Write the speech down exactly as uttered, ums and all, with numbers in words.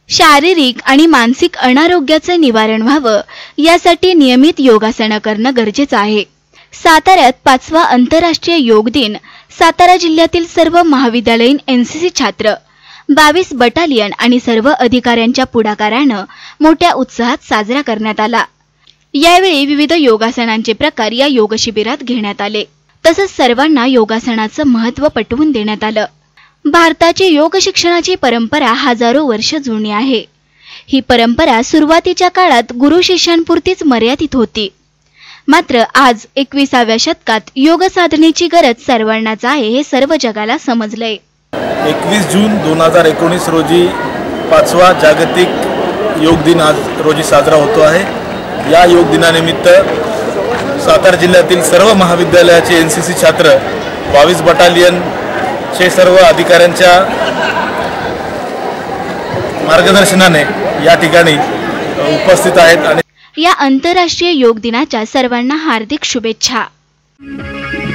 शारीरिक आणि मानसिक अनारोग्याचे निवारण व्हावं यासाठी नियमित योगासनं करणं गरजेचं आहे। साताऱ्यात पाचवा आंतरराष्ट्रीय योग दिन सातारा जिल्ह्यातील सर्व महाविद्यालयीन एनसीसी छात्र, बावीस बटालियन आणि सर्व अधिकाऱ्यांच्या पुढाकारानं मोठ्या उत्साहात साजरा करण्यात आला। यावेळी विविध योगासनांचे प्रकार या योग शिबिरात घेण्यात आले। तसंच सर्वांना योगासनाचं महत्त्व पटवून देण्यात आलं। भारताची योग शिक्षणाची परंपरा हजारो वर्ष जुनी आहे। ही परंपरा सुरुवातीच्या काळात गुरु शिष्यांपुरतीच मर्यादित होती। मात्र आज एकविसाव्या शतकात योग साधनेची गरज सर्वांनाच आहे हे सर्व जगाला समजलंय। एकवीस जून दोन हजार एकोणीस रोजी पाचवा जागतिक योग दिन आज रोजी साजरा होतो आहे। या योग दिनानिमित्त सातारा जिल्ह्यातील सर्व महाविद्यालयाचे एनसीसी छात्र, बावीस बटालियन चे सर्व अधिकाऱ्यांच्या मार्गदर्शनाने या ठिकाणी उपस्थित आहेत आणि या आंतरराष्ट्रीय योग दिनाच्या सर्वांना हार्दिक शुभेच्छा।